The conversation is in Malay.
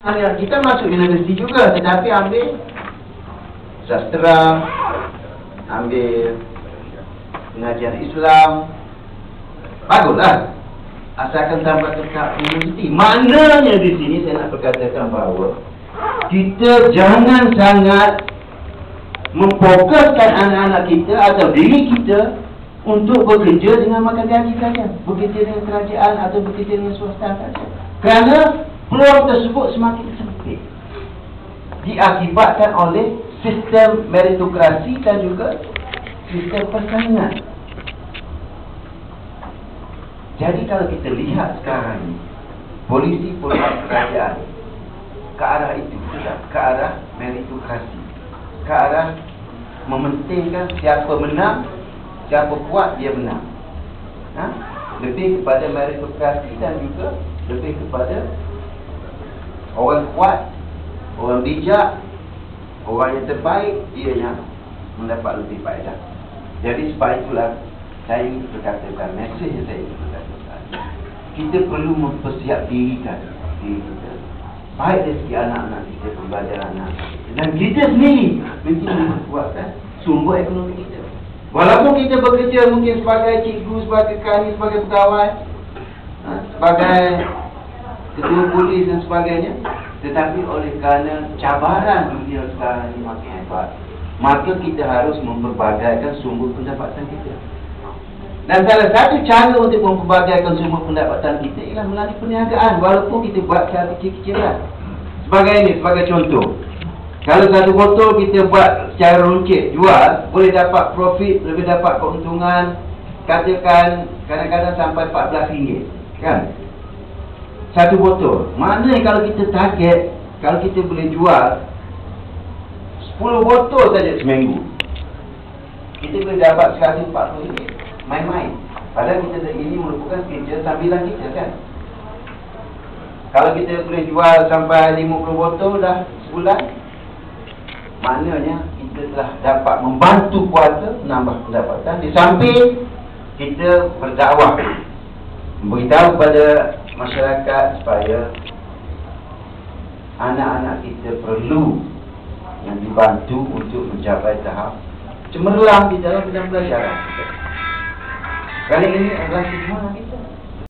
Anak kita masuk universiti juga, tetapi ambil sastra, ambil pengajian Islam, baguslah. Asalkan tanpa tetap universiti. Maknanya di sini saya nak berkatakan bahawa kita jangan sangat memfokuskan anak-anak kita atau diri kita untuk bekerja dengan makan gaji saja, bekerja dengan kerajaan atau bekerja dengan swasta saja. Kerana peluang tersebut semakin sempit, diakibatkan oleh sistem meritokrasi dan juga sistem persaingan. Jadi kalau kita lihat sekarang ni, polisi-polisi kerajaan ke arah itu, ke arah meritokrasi, ke arah mementingkan siapa menang, siapa kuat dia menang. Lebih kepada meritokrasi dan juga lebih kepada orang kuat, orang bijak, orang yang terbaik, dia yang mendapat lebih faedah. Jadi sebab itulah saya ingin berkatakan, mesej yang saya ingin berkatakan, kita perlu mempersiap dirikan diri kita, baik dari segi anak-anak kita, pembelajaran anak kita, dan kita sendiri mesti memperkuatkan sumber ekonomi kita. Walaupun kita bekerja mungkin sebagai cikgu, sebagai kani, sebagai pegawai, sebagai ketua polis dan sebagainya, tetapi oleh kerana cabaran dunia sekarang ini makin hebat, maka kita harus memperbagaikan sumber pendapatan kita. Dan salah satu cara untuk memperbagaikan sumber pendapatan kita ialah melalui perniagaan, walaupun kita buat secara kecil-kecilan. Sebagai ini, sebagai contoh, kalau satu botol kita buat secara runcit, jual, boleh dapat profit, lebih dapat keuntungan, katakan kadang-kadang sampai RM14, kan? Satu botol. Maknanya kalau kita target, kalau kita boleh jual 10 botol saja seminggu, kita boleh dapat RM140. Main-main. Padahal kita ini merupakan kerja sambilan kita, kan? Kalau kita boleh jual sampai 50 botol dah sebulan, maknanya kita telah dapat membantu keluarga menambah pendapatan. Di samping kita berdakwah, memberitahu kepada masyarakat supaya anak-anak kita perlu yang dibantu untuk mencapai tahap cemerlang di dalam bidang pelajaran. Kali ini adalah semangat kita.